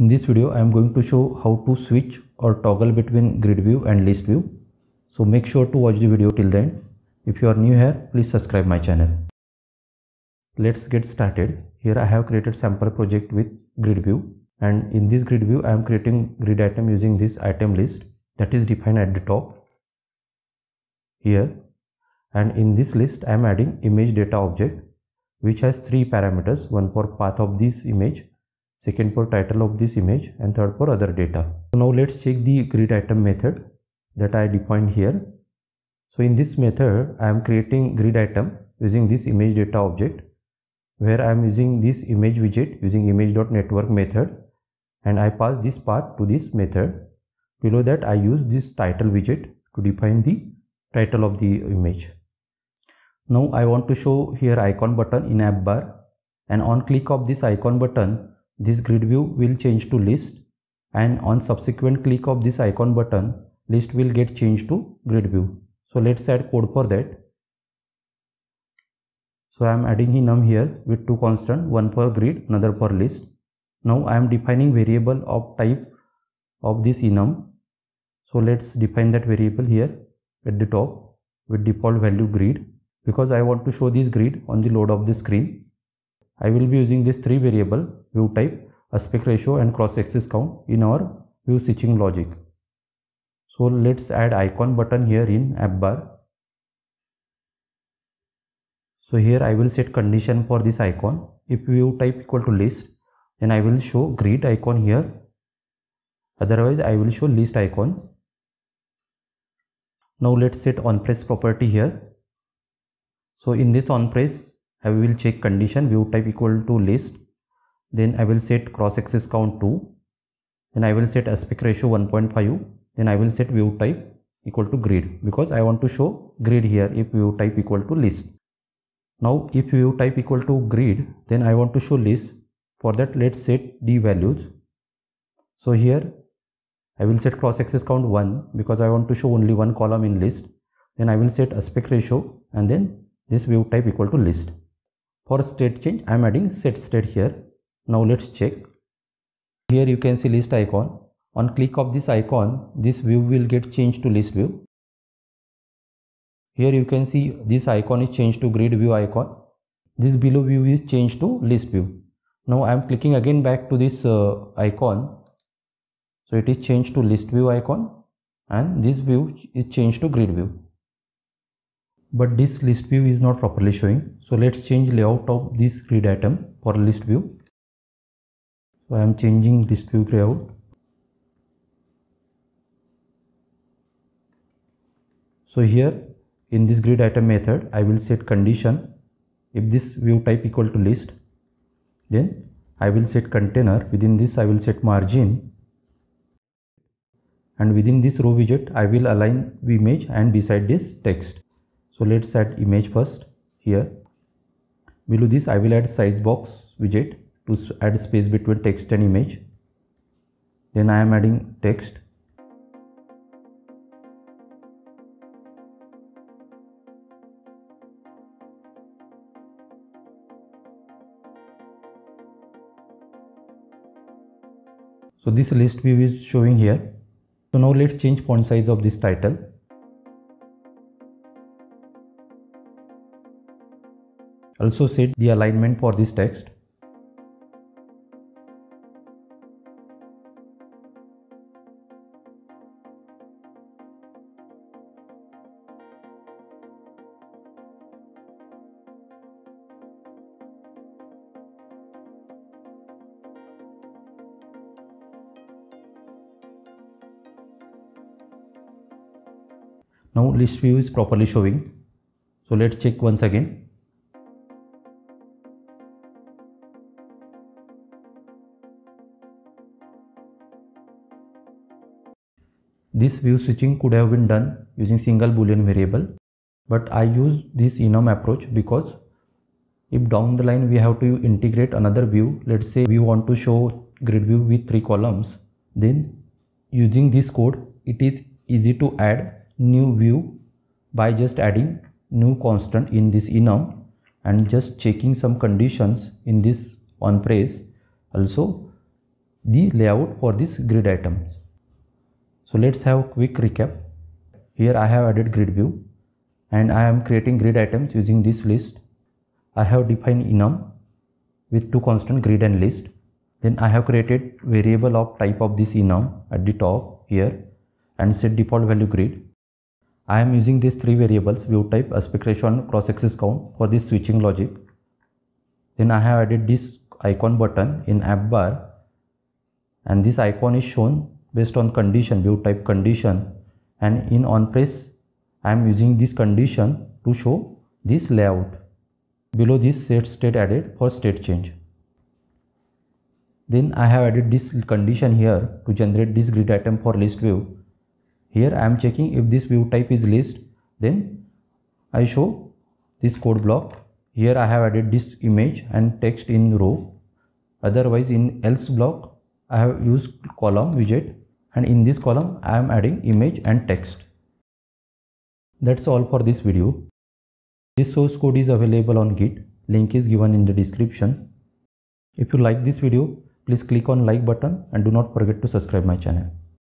In this video, I am going to show how to switch or toggle between Gridview and Listview. So make sure to watch the video till the end. If you are new here, please subscribe my channel. Let's get started. Here I have created sample project with Gridview, and in this Gridview I am creating grid item using this item list that is defined at the top here. And in this list I am adding image data object which has three parameters, one for path of this image, second for title of this image, and third for other data. So now let's check the grid item method that I defined here. So in this method I am creating grid item using this image data object, where I am using this image widget using image.network method, and I pass this path to this method. Below that I use this title widget to define the title of the image. Now I want to show here icon button in app bar, and on click of this icon button this grid view will change to list, and on subsequent click of this icon button list will get changed to grid view. So let's add code for that. So I am adding enum here with two constants, one for grid, another for list. Now I am defining variable of type of this enum. So let's define that variable here at the top with default value grid, because I want to show this grid on the load of the screen. I will be using these three variable: view type, aspect ratio, and cross axis count in our view stitching logic. So let's add icon button here in app bar. So here I will set condition for this icon. If view type equal to list, then I will show grid icon here, otherwise I will show list icon. Now let's set onPress property here. So in this onPress I will check condition view type equal to list, then I will set cross axis count 2, then I will set aspect ratio 1.5, then I will set view type equal to grid, because I want to show grid here if view type equal to list. Now if view type equal to grid, then I want to show list. For that let's set the values. So here I will set cross axis count 1 because I want to show only one column in list. Then I will set aspect ratio and then this view type equal to list. For state change I am adding set state here. Now let's check. Here you can see list icon. On click of this icon, this view will get changed to list view. Here you can see this icon is changed to grid view icon. This below view is changed to list view. Now I am clicking again back to this icon. So it is changed to list view icon, and this view is changed to grid view. But this list view is not properly showing. So let's change layout of this grid item for list view. So I am changing list view layout. So here in this grid item method I will set condition. If this view type equal to list, then I will set container. Within this I will set margin, and within this row widget I will align the image and beside this text. So let's add image first here. Below this I will add size box widget to add space between text and image. Then I am adding text. So this list view is showing here. So now let's change font size of this title. Also set the alignment for this text. Now list view is properly showing. So let's check once again. This view switching could have been done using single boolean variable, but I use this enum approach because if down the line we have to integrate another view, let's say we want to show grid view with 3 columns, then using this code it is easy to add new view by just adding new constant in this enum and just checking some conditions in this onPress. Also the layout for this grid items. So let's have a quick recap. Here I have added grid view and I am creating grid items using this list. I have defined enum with two constant grid and list. Then I have created variable of type of this enum at the top here and set default value grid. I am using these three variables, view type, aspect ratio and cross axis count for this switching logic. Then I have added this icon button in app bar, and this icon is shown based on condition, view type condition, and in on press I am using this condition to show this layout. Below this set state added for state change. Then I have added this condition here to generate this grid item for list view. Here I am checking if this view type is list, then I show this code block. Here I have added this image and text in row. Otherwise in else block I have used column widget, and in this column I am adding image and text. That's all for this video. This source code is available on Git. Link is given in the description. If you like this video, please click on like button and do not forget to subscribe my channel.